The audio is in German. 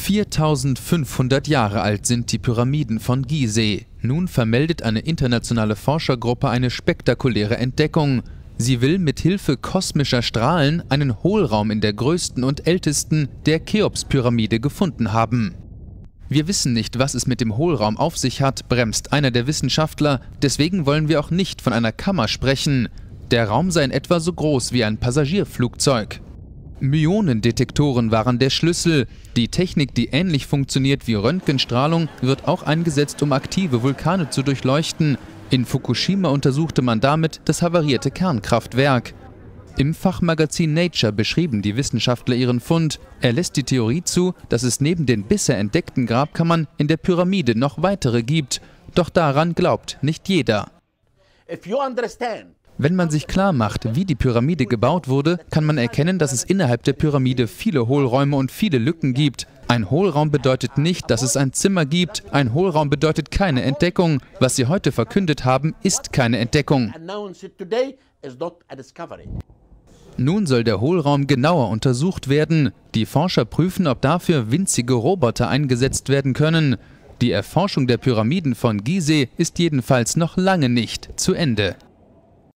4500 Jahre alt sind die Pyramiden von Gizeh. Nun vermeldet eine internationale Forschergruppe eine spektakuläre Entdeckung. Sie will mit Hilfe kosmischer Strahlen einen Hohlraum in der größten und ältesten, der Cheops-Pyramide, gefunden haben. Wir wissen nicht, was es mit dem Hohlraum auf sich hat, bremst einer der Wissenschaftler. Deswegen wollen wir auch nicht von einer Kammer sprechen. Der Raum sei in etwa so groß wie ein Passagierflugzeug. Myonendetektoren waren der Schlüssel. Die Technik, die ähnlich funktioniert wie Röntgenstrahlung, wird auch eingesetzt, um aktive Vulkane zu durchleuchten. In Fukushima untersuchte man damit das havarierte Kernkraftwerk. Im Fachmagazin Nature beschrieben die Wissenschaftler ihren Fund. Er lässt die Theorie zu, dass es neben den bisher entdeckten Grabkammern in der Pyramide noch weitere gibt. Doch daran glaubt nicht jeder. Wenn man sich klar macht, wie die Pyramide gebaut wurde, kann man erkennen, dass es innerhalb der Pyramide viele Hohlräume und viele Lücken gibt. Ein Hohlraum bedeutet nicht, dass es ein Zimmer gibt. Ein Hohlraum bedeutet keine Entdeckung. Was sie heute verkündet haben, ist keine Entdeckung. Nun soll der Hohlraum genauer untersucht werden. Die Forscher prüfen, ob dafür winzige Roboter eingesetzt werden können. Die Erforschung der Pyramiden von Gizeh ist jedenfalls noch lange nicht zu Ende.